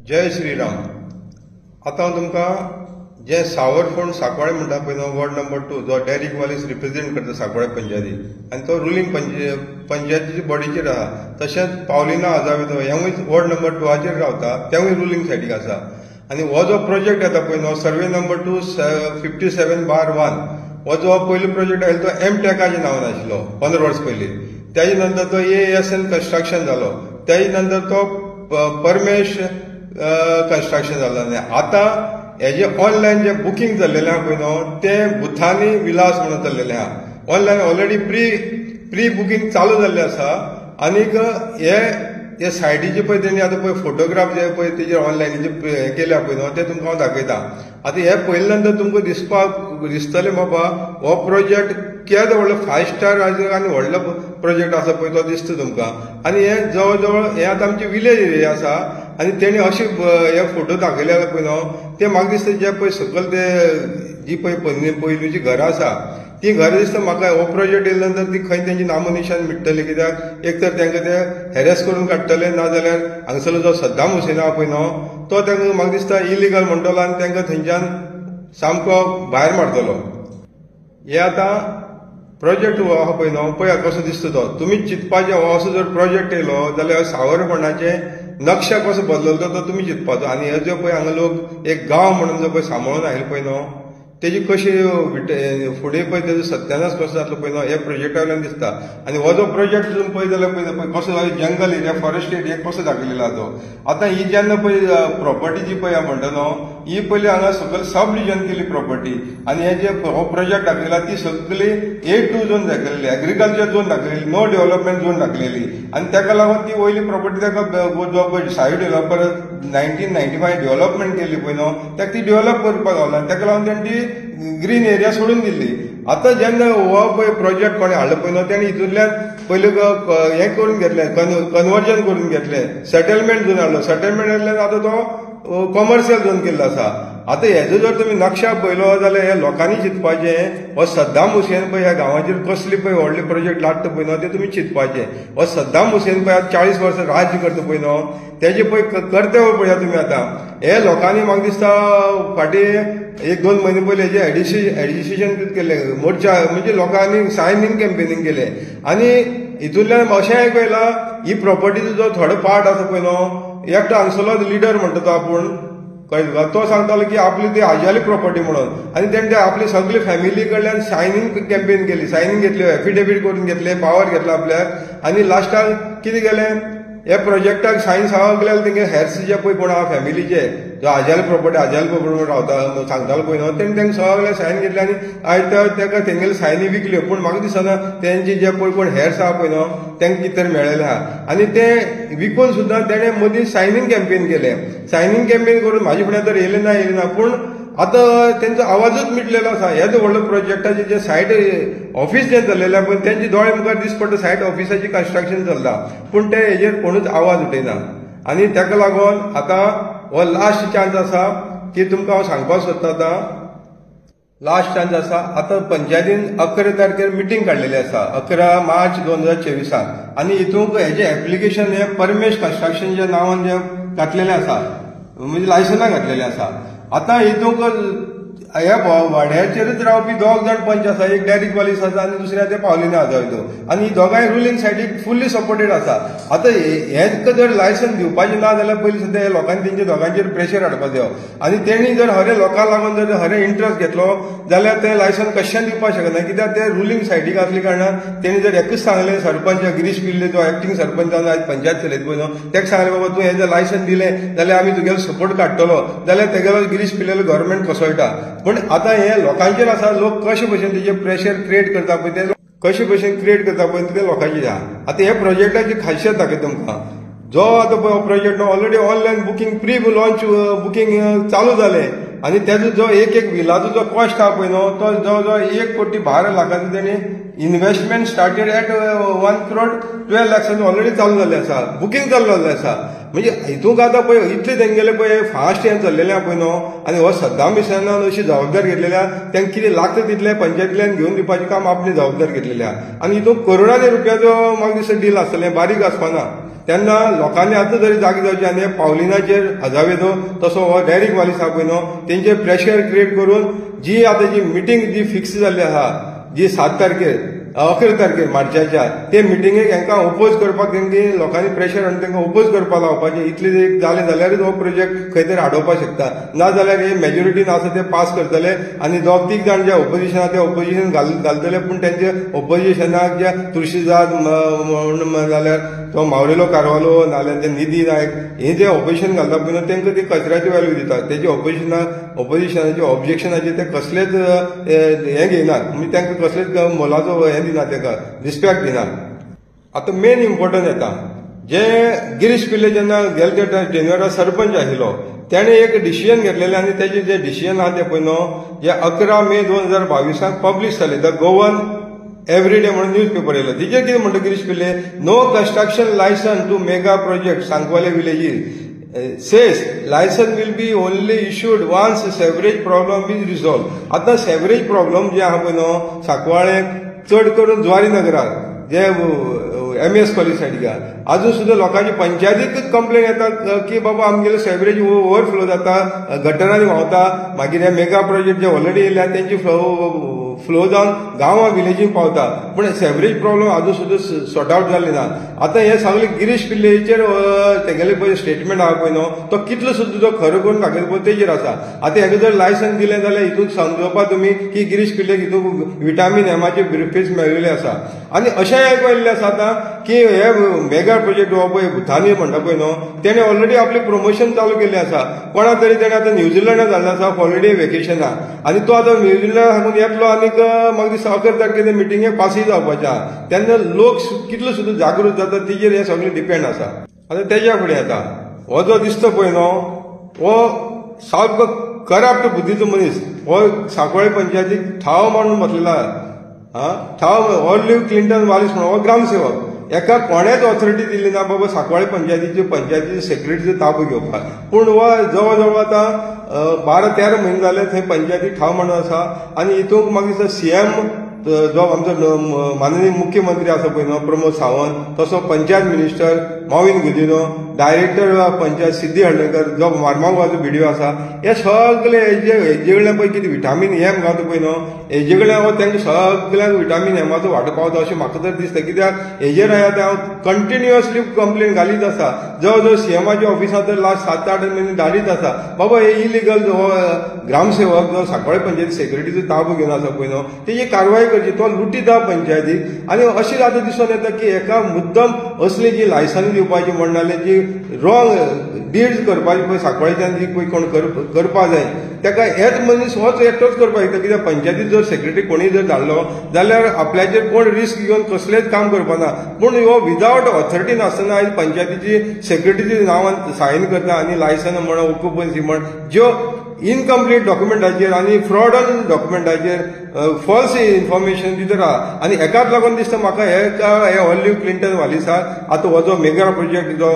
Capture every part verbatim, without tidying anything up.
जय श्रीराम। आता हांव तुमकां जे सावरफोंड सांकवाळे म्हणटा पळय न्हू, वॉर्ड नंबर टू, जो डेरिक वॉलिस रिप्रेझेंट करता सांकवाळे पंचायती, आनी तो रुलींग पंचायतीच्या बॉडीचेर आहा। तशेंच पावलिना आजावेदो हेवूय वॉर्ड नंबर टूचेर रावता, तेवूय रुलींग सायडीक आसा। आनी हो जो प्रोजेक्ट येता पळय न्हू, survey number two fifty seven bar one, हो जो पयलो प्रोजेक्ट आयलो तो एम टॅकाच्या नांवान आशिल्लो पंदरा वर्स पयलीं। तेजे नंतर तो ए एस एन कन्स्ट्रक्शन जालो, तेजे नंतर तो परमेश कन्स्ट्रक्शन जालो। आनी आतां हेजे ऑनलायन जे बुकींग जाल्लेलें आहा पळय न्हू, तें बुथानी विलास म्हणून चल्लेलें आहा। Online already pre pre booking चालू जाल्लें आसा। आनीक हे हे सायडीचे पळय तेणी आतां पळय फोटोग्राफ जे पळय तेजे ऑनलायनीचे हे केल्या पळय न्हू, ते तुमकां हांव दाखयता। आतां हे पळयले नंतर तुमकां दिसपाक दिसतलें बाबा हो प्रोजेक्ट केदो व्हडलो फायव स्टार आनी व्हडलो प्रोजेक्ट आसा पळय तो दिसता तुमकां। आनी हे जवळ जवळ हे आतां आमची विलेज एरिया आसा। आनी तेणी अशे हे फोटो दाखयले पळय न्हू, ते म्हाका दिसता जे पळय सकयल ते जी पळय पयलींची घरां आसा ती घरां दिसता म्हाका हो प्रोजेक्ट येयले नंतर ती खंय तेंची नामोनिशान मिटतली। कित्याक एक तर तांकां ते हेरेस करून काडटले, नाजाल्यार हांगसरलो जो सद्दाम हुसेन आहा पळय न्हू, तो तांकां म्हाका दिसता इलिगल म्हणटलो आनी तांकां थंयच्यान सामको भायर मारतलो। हे आतां प्रोजेक्ट हो आहा पळय न्हू, पळय कसो दिसता तो। तुमी चिंतपाचें हो असो जर प्रोजेक्ट येयलो जाल्यार सावरफोंडाचे नक्षा कसो बदललो तो तुमी चिंतपाचो। आनी हे जो पळय हांगा लोक एक गांव म्हणून जो पळय सांबाळून आयले पळय न्हू, तेजी कशी फुडें पळय तेजो सत्यानाश कसो जातलो पळय न्हू, हे प्रोजेक्टा वयल्यान दिसता। आनी हो जो प्रोजेक्ट तुमी पळय जाल्यार पळय कसो जंगल एरिया, फॉरेस्ट एरिया कसो दाखयलेलो आहा तो। आतां ही जेन्ना पळय प्रॉपर्टी जी पळय म्हणटा न्हू, ही पयलीं हांगा सकयल सब डिव्हिजन केली प्रॉपर्टी। आनी हे जे हो प्रोजेक्ट दाखयला ती सगळी ए टू झोन दाखयलेली, एग्रीकल्चर झोन दाखयलेली, नो डेव्हलपमेंट झोन दाखयलेली। आनी ताका लागून ती वयली प्रॉपर्टी ताका जो पळय side developer nineteen ninety five development केली पळय न्हू, ताका ती डेव्हलप करपाक गावना, ताका लागून तेणी ग्रीन एरिया सोडून दिल्ली। आतां जेन्ना हो पळय प्रोजेक्ट कोणें हाडलो पळय न्हू, तेणी हितूंतल्यान पयलीं हें करून घेतलें, कन्वर्जन करून घेतलें, सेटलमेंट झोन हाडलो। सेटलमेंट जाल्ल्यान आतां तो कमर्शियल झोन केल्लो आसा। आतां हेजो जर तुमी नक्षा पळयलो जाल्यार हे लोकांनी चिंतपाचें, हो सद्दाम हुसेन पळय ह्या गांवाचेर कसली पळय व्हडले प्रोजेक्ट लादता पळय न्हू, ते तुमी चिंतपाचें। हो सद्दाम हुसेन पळय आतां चाळीस वर्सां राज्य करता पळय न्हू, तेजे पळय कर्तव्य पळया तुमी। आतां हे लोकांनी म्हाका दिसता फाटीं एक दोन म्हयने पयलीं हेजें एडिशि एडिशिशन केलें, मोर्चा म्हणजे लोकांनी सायनींग कॅम्पेनींग केलें। आनी हितूंतल्यान अशें आयकयलां ही प्रॉपर्टीचो जो थोडो पार्ट आसा पळय न्हू, एकटो हांगसरलो लिडर म्हणटा तो आपूण कळ्ळें, तो सांगतालो की आपली ती आज्याली प्रॉपर्टी म्हणून। आनी तेणें आपली सगळी फॅमिली कडल्यान सायनींग कॅम्पेन केली, सायनींग घेतली, एफिडेवीट करून घेतले, पावर घेतला आपल्याक। आनी लास्टाक कितें केलें, हे प्रोजेक्टाक सायन सांगूंक गेल्यार तेंगे हेर्स जे पळय कोण आहा फॅमिलीचे, जो आज्याली प्रॉपर्टी आज्याली प्रॉपर्टी रावता सांगतालो पळय न्हू, तेणें तांकां सगळें सायन घेतले। आनी आयज ताका तेंगेले सायनी विकल्यो, पूण म्हाका दिसना तेंचे जे पळय कोण हेर्स आहा पळय न्हू तांकां कितें तरी मेळ्ळेलें आहा। आनी ते विकून सुद्दां तेणें मदीं सायनींग कॅम्पेन केलें। सायनींग कॅम्पेन करून म्हाजे फुडें तर येयलें ना येयलें ना, पूण आतां तेंचो आवाजूच मिटलेलो आसा। हेच व्हडलो प्रोजेक्टाचे जे सायट ऑफिस जें चल्लेलें पूण तेंचे दोळे मुखार दिस पडटा सायट ऑफिसाची कन्स्ट्रक्शन चलता, पूण ते हेजेर कोणूच आवाज उठयना। आनी ताका लागून आतां हो लास्ट चान्स आसा की तुमकां हांव सांगपाक सोदता, आतां लास्ट चान्स आसा। आतां पंचायतीन अकरा तारखेर मिटींग काडलेली आसा, अकरा मार्च दोन हजार चोवीसाक। आनी हितूंक हेजें एप्लिकेशन हे परमेश कन्स्ट्रक्शनच्या नांवान जें घातलेलें आसा, म्हणजे लायसनां घातलेलें आसा। आतां हितूंक ह्या वाड्याचेरच रावपी दोग जाण पंच आसा, एक डेरिक वॉलिस आसा आनी दुसरे ते पावलिना आजावेदो, आनी ही दोगांय रुलींग सायडीक फुल्ली सपोर्टेड आसा। आतां हें जर लायसन दिवपाचें ना जाल्यार पयलीं सद्या हे लोकांनी तेंच्या दोगांचेर प्रेशर हाडपाक जाय। आनी तेणी जर खरें लोकांक लागून जर खरें इंट्रस्ट घेतलो जाल्यार ते लायसन कशें दिवपाक शकना, कित्याक ते रुलींग सायडीक आसले कारणान तेणी जर एकच सांगलें, सरपंच गिरीश पिल्ले जो एक्टींग सरपंच जावन आयज पंचायत चलयता पळय न्हू, ताका सांगलें बाबा तूं हें जर लायसन दिलें जाल्यार आमी तुगेलो सपोर्ट काडटलो, जाल्यार तेगेलो गिरीश पिल्लेलो गव्हर्मेंट कोसळटा। पूण आतां हे लोकांचेर आसा, लोक कशे भशेन तेजेर प्रेशर क्रिएट करता पळय ते कशे भशेन क्रिएट करता पळय ते लोकांचेर आहा। आतां हे प्रोजेक्टाची खासियत दाखयता तुमकां, जो आतां पळय हो project already online booking pre launch booking चालू जालें। आनी तेजो जो एक एक विलाचो जो कॉस्ट आहा पळय न्हू, तो जवळ जवळ एक कोटी बारा लाखांचो तेणी investment started at one crore twelve लॅक्सांचो ऑलरेडी चालू जाल्लें आसा, बुकींग चालू जाल्लें आसा। म्हणजे हितूंक आतां पळय इतलें तेंगेलें पळय फास्ट हें चल्लेलें आहा पळय न्हू, आनी हो सद्दाम हुसेनान अशी जबाबदारी घेतलेली आहा, तांकां कितें लागता तितलें पंचायतींतल्यान घेवन दिवपाचें काम आपली जबाबदारी घेतलेलें आहा। आनी हितूंक करोडांनी रुपयाचो म्हाका दिसता डील आसतलें, बारीक आसपाना। तेन्ना लोकांनी आतां जरी जागी जावचे आनी पावलिनाचेर हजावेदो तसो हो डायरेक्ट वालीस आहा पळय न्हू तेंचेर प्रेशर क्रिएट करून जी आतां जी मिटींग जी फिक्स जाल्ली आहा जी सात तारखेर अकरा तारखेर मार्चाच्या ते मिटिंगेक हांकां ओपोज करपाक तेंगे लोकांनी प्रेशर हाडून तांकां ओपोज करपाक लावपाचें इतलें एक जालें जाल्यारूच हो प्रोजेक्ट खंय तरी हाडोवपाक शकता ना जाल्यार हे मेजॉरिटीन आसा ते पास करतले आनी दोग तीग जाण जे ऑपोजिशन आहा ते ऑपोजिशन घालतले पूण तेंचे ऑपोजिशनाक जे तुळशीदास जाल्यार तो मावरेलो कारवालो नाल्यार ते निधी नायक हे जे ऑपोजिशन घालता पळय न्हू तांकां ती कचऱ्याची व्हॅल्यू दितात तेजे ऑपोजिशना ऑपोजिशनाचे ऑब्जेक्शनाचे ते कसलेच हे घेयनात म्हणजे तांकां कसलेच मोलाचो हे दिना ताका रिस्पेक्ट दिनात। आतां मेन इम्पॉर्टंट येता जे गिरीश पिल्ले जेन्ना गेले त्या जेन्युअरा सरपंच आशिल्लो तेणे एक डिसिजन घेतलेलें आनी तेजे जे डिसिजन आहा ते पळय न्हू जे अकरा मे दोन हजार बावीसाक पब्लीश जाले द गोवन एवरी डे म्हणून न्यूज पेपर येयलो तेजेर कितें म्हणटा Girish Pillai no construction licence to mega project Sancoale villages says license will be only issued once sewerage problem is resolved। आता सेवरेज प्रॉब्लम जे आहा पळय न्हू सांकवाळे चड करून जुवारी नगरात जे एम एस कॉलेज सायडीक अजून सुद्धा लोकांची पंचायतीकच कंप्लेन येतात की बाबा आमगेलो सेवरेज ओव्हरफ्लो जाता गटरांनी व्हांवता मागीर हे मेगा प्रोजेक्ट जे ऑलरेडी येयल्या तेंची फ्लो फ्लो जावन गांवां विलेजीक पावता पूण सेवरेज प्रॉब्लम अजून सुद्धा सॉर्ट आउट जाल्ली ना। आता हे सगळे गिरीश पिल्लेचेर तेगेले पळय स्टेटमेंट आहा पळय न्हू तो कितलो सुद्धा तो खरो करून दाखयता पळय तेजेर आसा। आता हेका जर लायसन दिलें जाल्यार हितून समजोवपा तुमी की गिरीश पिल्लेक हितून विटामीन एमाचे ब्रिफेस मेळिल्ले आसा आनी अशें आयकयल्लें आसा आतां की हे मेगा प्रोजेक्ट हो पळय भुतानी म्हणटा पळय न्हू तेणे ऑलरेडी आपलें प्रमोशन चालू केल्लें आसा कोणा तरी तेणे आतां न्यूझिलंडात धाडलें आसा हॉलिडे वेकेशना आनी तो आतां न्यूझिलंडाक सांगून येतलो आनी म्हाका दिसता अकरा तारखेर मिटिंगेक पासय जावपाचें आहा तेन्ना लोक कितलो सुद्दां जागृत जाता तेजेर हें सगळें डिपेंड आसा। आतां तेज्या फुडें येता हो जो दिसता पळय न्हू हो सामको करप्ट बुद्धीचो मनीस हो सांकवाळे पंचायतीक ठाव मारून बसलेला हा ठाव ऑलिव्ह क्लिंटन वालीस म्हणून हो ग्रामसेवक एका कोणेच ऑथॉरिटी दिल्ली ना बाबा सांकवाळे पंचायतीचे पंचायतीचे सेक्रेटरीचो ताबो घेवपाक पूण हो जवळ जवळ आतां बारा तेरा म्हयने जाले थंय पंचायती ठाव म्हणून आसा आनी हितूंक म्हाका दिसता सीएम जो आमचो माननीय मुख्यमंत्री आसा पळय न्हू प्रमोद सावंत तसो पंचायत मिनिस्टर मॉविन गुदिनो डायरेक्टर पंचायत सिद्धी हळदणकर जो मार्मागोवाचो व्हिडिओ आसा हे सगळे हेजे हेजे कडल्यान पळय कितें विटामीन एम गावता पळय न्हू हेजे कडल्यान हो तांकां सगळ्यांक विटामीन एमाचो वांटो पावता अशें म्हाका तर दिसता कित्याक हेजेर आतां हांव कंटिन्युअसली कंप्लेन घालीत आसा जवळ जवळ सीएमाच्या ऑफिसांत तर लास्ट सात आठ म्हयने धाडीत आसा बाबा हे इलिगल हो ग्रामसेवक जो सांकवाळे पंचायती सेक्रेटरीचो ताबो घेवन आसा पळय न्हू तेजी कारवाय करची तो लुटीता पंचायतीक आनी अशें आतां दिसून येता की एका मुद्दम असली जी लायसन्स दिवपाची म्हणटाले जी रॉंग डीड्स करपाची पळय सांकवाळेच्यान जी पळय कोण करपाक जाय ताका हेच मनीस होच एकटोच करपाक शकता कित्याक पंचायतीत जर सेक्रेटरी कोणीय जर धाडलो जाल्यार आपल्याचेर कोण रिस्क घेवन कसलेंच काम करपाना पूण हो विदावट ऑथॉरिटी नासतना आयज पंचायतीची सेक्रेटरीची नांवान सायन करता आनी लायसन म्हण ऑक्युपन्सी म्हण ज्यो इनकम्प्लीट डॉक्युमेंटाचेर आनी फ्रॉडन डॉक्युमेंटाचेर फॉल्स इन्फॉर्मेशन दिता आनी हेकाच लागून दिसता म्हाका हेका हे ऑलिव्ह क्लिंटन वालिसाक आतां हो जो मेगा प्रोजेक्ट जो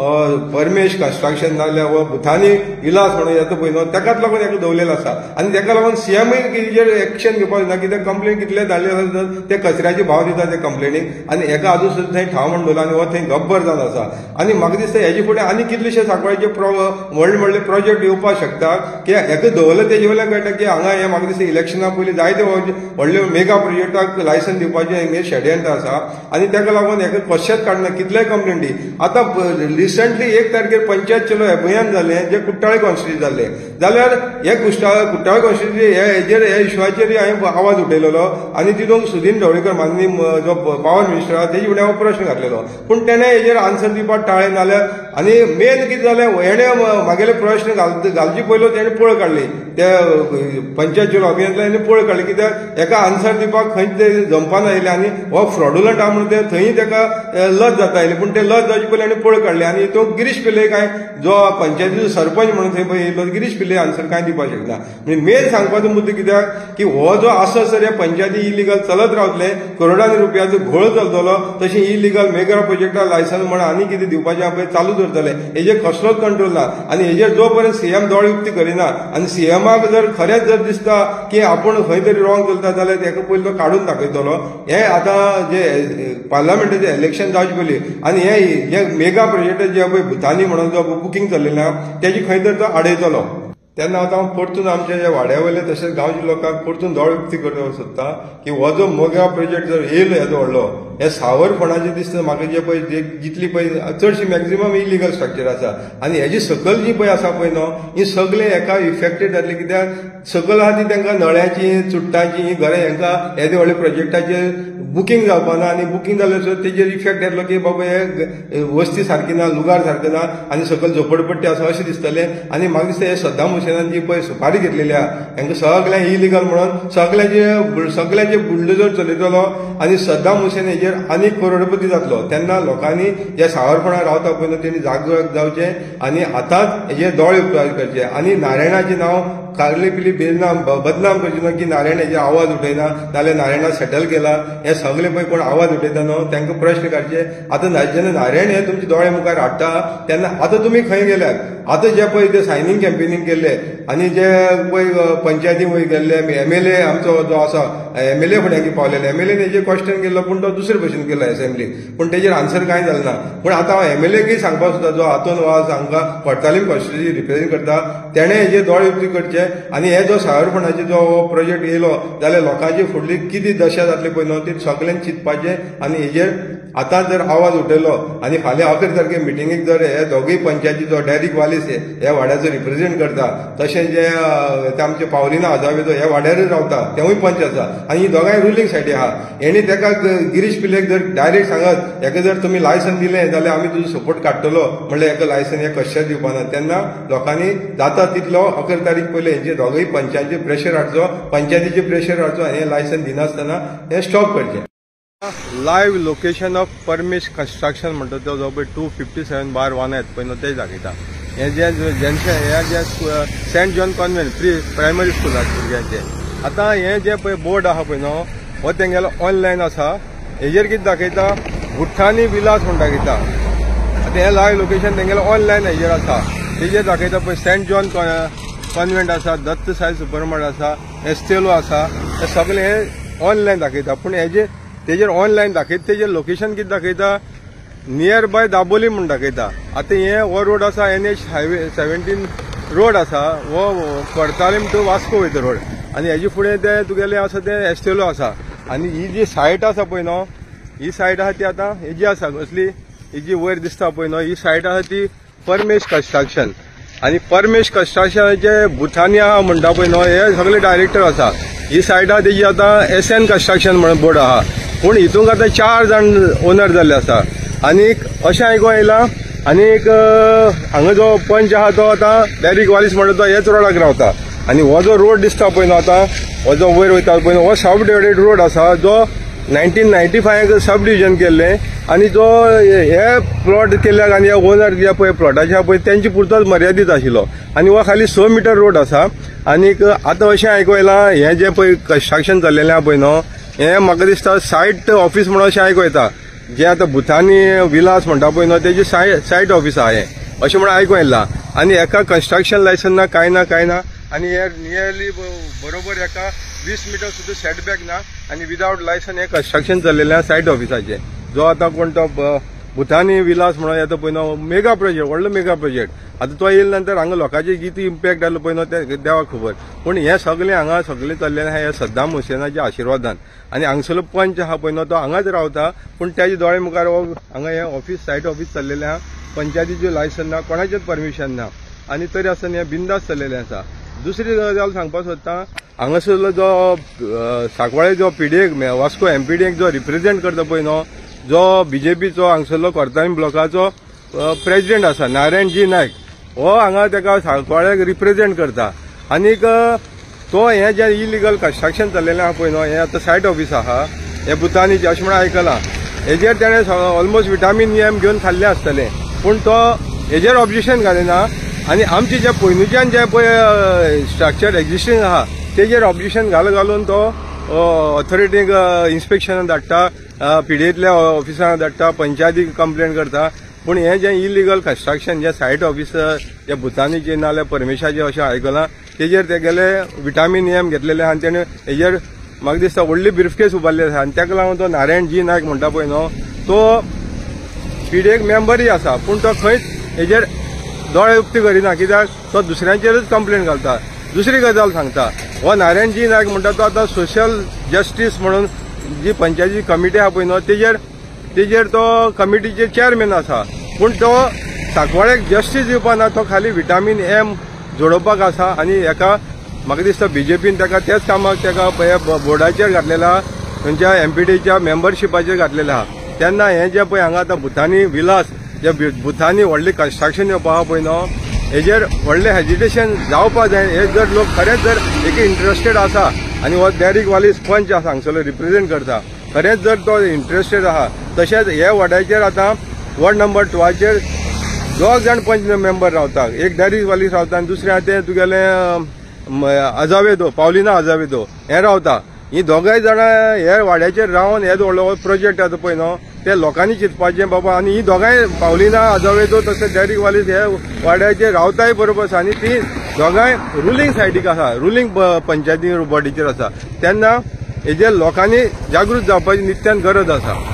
परमेश कन्स्ट्रक्शन नाल्यार हो भुतानी इलास म्हणून येता पळय न्हू तेकाच लागून हेका दवरलेलो आसा आनी तेका लागून सीएमय हेजेर एक्शन घेवपाक जायना कित्याक कंप्लेन कितले धाडले आसा ते कचऱ्याचे भाव दिता ते कंप्लेनीक आनी हेका अजून सुद्दां थंय ठाव म्हणून दवरला आनी हो थंय गब्बर जावन आसा आनी म्हाका दिसता हेजे फुडें आनी कितलेशे सांकवाळेचे व्हडले व्हडले प्रोजेक्ट येवपाक शकता की हेका दवरले तेजे वयल्यान कळटा की हांगा हे म्हाका दिसता इलेक्शना पयलीं जायते व्हडले मेगा प्रोजेक्टाक लायसन दिवपाचें हेंगे शेड्यांत आसा आनी ताका लागून हेका कशेंच काडना कितलेय कंप्लेंटी आतां रिसंटली एक तारखेर पंचायत चलो अभियान जालें जे कुट्टाळे कॉन्स्टिट्युन्सी जाल्लें जाल्यार हे कुट्टाळे कुट्टाळे कॉन्स्टिट्युन्सी हे हेजेर हे इश्यूचेर हांवें आवाज उठयलेलो आनी तितूंत सुदीन ढवळीकर माननीय जो पावर मिनिस्टर आहा तेजे फुडें हांव प्रश्न घातलेलो पूण तेणें हेजेर आन्सर दिवपाक टाळ्ळें नाल्यार आनी मेन कितें जालें हेणें म्हागेले प्रश्न घाल घालचे पयलो तेणें पळ काडली ते पंचायत चलो अभियानांतल्यान हेणें पळ काडली कित्याक हेका आन्सर दिवपाक खंयच ते जमपाना आयलें आनी हो फ्रॉडुलंट आहा म्हणून ते थंय तेका लज जाता आयलें पूण ते लज जावचे पयलीं हाणें पळ काडलें आनी तो गिरीश पिल्ले काय जो पंचायतीचो सरपंच म्हणून थंय पळय येयलो गिरीश पिल्ले आन्सर कांय दिवपाक शकना म्हणजे मेन सांगपाचो मुद्दो कित्याक की हो जो आसा सर हे पंचायती इलिगल चलत रावतले करोडांनी रुपयाचो घोळ चलतलो तशें इलिगल मेगा प्रोजेक्टाक लायसन म्हण आनी कितें दिवपाचें पळय चालूच उरतलें हेजेर कसलोच कंट्रोल ना आनी हेजेर जो पर्यंत सीएम दोळ उक्ती करिना आनी सीएमाक जर खरेंच जर दिसता की आपूण खंय तरी रॉंग चलता जाल्यार तेका पयलीं तो काडून दाखयतलो. हे आतां जे पार्लमेंटाचें इलेक्शन जावचे पयलीं आनी हे जे मेगा प्रोजेक्ट जे पळय भुतानी म्हणून जो बुकींग चल्लेलें आहा तेजी खंय तर तो आडयतलो. तेन्ना आतां हांव परतून आमच्या ज्या वाड्यावयले तशेंच गांवच्या लोकांक परतून दोळ उक्ती करपाक सोदता की हो जो मेगा प्रोजेक्ट जर येयलो येदो व्हडलो हे सावर फोंडाचे दिसता म्हाका जे पळय जितली पळय चडशी मॅक्झिमम इलिगल स्ट्रक्चर आसा आनी हेजी सकल जी पळय आसा पळय न्हू ही सगळे हेका इफेक्टेड जातले. कित्याक सकल आहा ती तांकां नळ्याची चुट्टांची ही घरां हेंकां येदे व्हडले प्रोजेक्टाचेर बुकींग जावपाना आनी बुकींग जालें सो तेजेर इफेक्ट येतलो की बाबा हे वस्ती सारकी ना, लुगार सारकें ना आनी सकयल झोपडपट्टी आसा अशें दिसतलें. आनी म्हाका दिसता हे सद्दाम हुसेनान जी पळय सुपारी घेतलेली आहा हेंकां सगळ्यांक इलिगल म्हणून सगळ्यांचे सगळ्यांचे बुलडोजर चलयतलो आनी सद्दाम हुसेन हेजेर आनीक करोडपती जातलो. तेन्ना लोकांनी जे सावरपणा रावता पळय न्हू तेणी जागृत जावचें आनी आतांच हेजेर दोळे उपकार करचे आनी नारायणाचें नांव कारली पिली बेदनाम बदनाम करचे ना की नारायण हेजेर आवाज उठयना नाल्यार नारायणा सेटल केला. हे सगळे पळय कोण आवाज उठयता न्हू तांकां प्रश्न काडचे. आतां जेन्ना नारायण हे तुमचे दोळे मुखार हाडटा तेन्ना आतां तुमी खंय गेल्यात. आतां जे पळय ते सायनींग कॅम्पेनींग केल्ले आनी जे पळय पंचायतीन वयर गेल्ले एम एल ए आमचो जो आसा एम एल ए फुड्यान पावलेले एम एल एन हेजेर क्वेश्चन केल्लो पूण तो दुसरे भशेन केलो एसेंब्लीक पूण तेजेर आन्सर कांय जालें ना. पूण आतां हांव एम एल एकीय सांगपाक सोदता जो हातून वाज हांकां कोर्तालीम कॉन्स्टिट्युएन्सी रिप्रेझेंट करता तेणें हेजेर दोळे उक्ती करचे आनी हे जो सावरपणाचो जो प्रोजेक्ट येयलो जाल्यार लोकांची फुडली कितें दशा जातली पळय न्हू ती सगळ्यांनी चिंतपाचें आनी हेजेर आतां जर आवाज उठयलो आनी फाल्यां अकरा तारखेक मिटिंगेक जर हे दोगूय पंचायती जो डॅरिक वालीस ह्या वाड्याचो रिप्रेझेंट करता तशें जे आमचे पावलिना आजावे जो ह्या वाड्यारूच रावता तेवूय पंच आसा आनी ही दोगांय रुलींग सायडी आहा. हेणी तेका गिरीश पिलेक जर डायरेक्ट सांगत हेका जर तुमी लायसन दिलें जाल्यार आमी तुजो सपोर्ट काडटलो म्हणल्यार हेका लायसन हे कश्य दिवपाना. तेन्ना लोकांनी जाता तितलो अकरा तारीख पयले हेंचे दोगूय पंचायतीचेर प्रेशर हाडचो पंचायतीचेर प्रेशर हाडचो आनी हे लायसन दिनासतना हे स्टॉप करचें. Live location of Paramesh construction म्हणटा तो जो पळय two fifty seven bar one येत पळय न्हू तें दाखयता. हे जे जेंचे हे जे Saint John convent pre primary school आसा भुरग्यांचे आतां हे जे पळय बोर्ड आहा पळय न्हू हो तेंगेलो ऑनलायन आसा. हेजेर कितें दाखयता भुट्टानी विलास म्हूण दाखयता. आतां हे लायव्ह लोकेशन तेंगेलो ऑनलायन हेजेर आसा तेजेर दाखयता पळय सेंट जॉन कॉन्वेंट आसा दत्त साई सुपरमार्ट आसा एस्टेलो आसा हे सगळे हे ऑनलायन दाखयता. पूण हेजे तेजेर ऑनलायन दाखयता तेजेर लोकेशन कितें दाखयता नियर बाय दाबोली म्हूण दाखयता. आतां हे हो रोड आसा N H highway seventeen road आसा हो कोर्तालीम टू वास्को वयता रोड आनी हेजे फुडें ते तुगेले आसा ते एस्टेलो आसा. आनी ही जी सायट आसा पळय न्हू ही सायट आहा ती आतां हेजी आसा कसली ही जी वयर दिसता पळय न्हू ही सायट आहा ती परमेश कन्स्ट्रक्शन आनी परमेश कन्स्ट्रक्शनाचे भुतानी आहा म्हणटा पळय न्हू हे सगळे डायरेक्टर आसा. ही सायट आहा तेजी आतां एस एन कन्स्ट्रक्शन म्हणून बोर्ड आहा पूण हितूंक आतां चार जाण ओनर जाल्ले आसा. आनीक अशें आयकूं येयलां आनीक हांगा जो पंच आहा तो आतां डॅरिक वालीस म्हणटा तो हेच रोडाक रावता. आनी हो जो रोड दिसता पळय न्हू आतां हो जो वयर वयता पळय न्हू हो सब डिवायडेड रोड आसा जो nineteen ninety five sub division केल्लें आनी जो हे प्लॉट केल्याक आनी हे ओनर जे पळय प्लॉटाचे आहा पळय तेंचे पुरतोच मर्यादीत आशिल्लो आनी हो खाली स मिटर रोड आसा. आनीक आतां अशें आयकूं येलां हें जें पळय कन्स्ट्रक्शन जाल्लेलें आहा पळय न्हू हें म्हाका दिसता सायट ऑफिस म्हणून अशें आयकूं येता जे आतां भुतानी विलास म्हणटा पळय न्हू तेजी साय सायट ऑफिस आहा हें अशें म्हणून आयकूं येयलां. आनी हेका कन्स्ट्रक्शन लायसन ना कांय ना कांय ना आनी हे नियरली बरोबर हेका वीस मिटर सुद्दां सेटबॅक ना आनी विदावट लायसन हें कन्स्ट्रक्शन चल्लेलें आहा सायट ऑफिसाचें. जो आतां कोण तो भुतानी विलास म्हणून येता पळय न्हू मेगा प्रोजेक्ट व्हडलो मेगा प्रोजेक्ट आतां तो येयले नंतर हांगा लोकांचे कितें इम्पॅक्ट जालो पळय न्हू तें देवाक खबर. पूण हें सगळें हांगा सगळें चल्लेलें आहा हे सद्दाम हुसेनाच्या आशिर्वादान आनी हांगसरलो पंच आहा पळय न्हू तो हांगाच रावता पूण त्याच्या दोळे मुखार हो हांगा हें ऑफिस सायट ऑफिस चल्लेलें आहा. पंचायतीचें लायसन ना कोणाचेंच परमिशन ना आनी तरी आसतना हें बिंदास चल्लेलें आसा. दुसरी गजाल सांगपाक सोदता हांगासरलो जो सांकवाळे जो पीडीएक वास्को एमपीडीएक जो रिप्रेझेंट करता पळय न्हू जो बीजेपीचो हांगसरलो कोर्तालीम ब्लॉकाचो प्रेसिडेंट आसा नारायण जी नायक हो हांगा तेका सांकवाळ्याक रिप्रेझेंट करता. आनीक तो हें जें इलिगल कन्स्ट्रक्शन चल्लेलें आहा पळय न्हू हें आतां सायट ऑफिस आहा हें भुतानीचें अशें म्हणून आयकलां. हेजेर तेणें ऑलमोस्ट विटामीन एम घेवन खाल्लें आसतलें पूण तो हेजेर ऑब्जेक्शन घालिना आनी आमचे जे पयलींच्यान जे पळय स्ट्रक्चर एक्जिस्टींग आहा तेजेर ऑब्जेक्शन घाल घालून तो ऑथॉरिटीक इन्स्पेक्शनाक धाडटा पीडीएतल्या ऑफिसांक धाडटा पंचायतीक कंप्लेन करता. पूण हें जें इलिगल कन्स्ट्रक्शन जे सायट ऑफिस जे भुतानीचें नाल्यार परमेशाचें अशें आयकलां तेजेर तेगेले विटामीन एम घेतलेले आहा आनी तेणें हेजेर म्हाका दिसता व्हडली ब्रीफकेस उबारली आसा आनी ताका लागून तो नारायण जी नायक म्हणटा पळय न्हू तो पीडीएक मेंबरय आसा पूण तो खंयच हेजेर दोळे उक्ती करिना कित्याक तो दुसऱ्यांचेरच कंप्लेन घालता. दुसरी गजाल सांगता हो नारायण जी नायक म्हणटा तो आतां सोशल जस्टीस म्हणून जी पंचायतीची कमिटी आहा पळय न्हू तेजेर तेजेर तो कमिटीचे चेअरमॅन आसा पूण तो सांकवाळ्याक जस्टीस दिवपाना तो खाली विटामीन एम जोडोवपाक आसा आनी हेका म्हाका दिसता बीजेपीन ताका तेच कामाक ताका पळय बोर्डाचेर घातलेला आहा खंयच्या एमपीडीच्या मेंबरशिपाचेर घातलेलें आहा. तेन्ना हें जें पळय हांगा आतां भुतानी विलास जे भुतानी व्हडली कन्स्ट्रक्शन येवपा आहा पळय न्हू हेजेर व्हडलें हेजिटेशन जावपा जाय. हे जर लोक खरेंच जर एक इंट्रस्टेड आसा आनी हो डॅरिक वालीस पंच आसा हांगसरलो रिप्रेझेंट करता खरेंच जर तो इंट्रस्टेड आहा तशेंच हे वॉर्डाचेर आतां वॉर्ड नंबर टुवाचेर दोग जाण पंच मेंबर रावता. एक डॅरिक वालीस रावता आनी दुसरें आहा तें तुगेलें अजावेदो पावलिना अजावेदो हे रावता. ही दोगांय जाणां हे वाड्याचेर रावन हे व्हडलो प्रोजेक्ट आसा पळय न्हू ते लोकांनी चिंतपाचें बाबा. आनी ही दोगांय पावलिना अजावेदो तशें डॅरिक वालीस हे वाड्याचेर रावताय बरोबर आसा आनी ती दोगांय रुलींग सायडीक आसा रुलींग पंचायती बॉडीचेर आसा. तेन्ना हेजेर लोकांनी जागृत जावपाची नित्यान गरज आसा.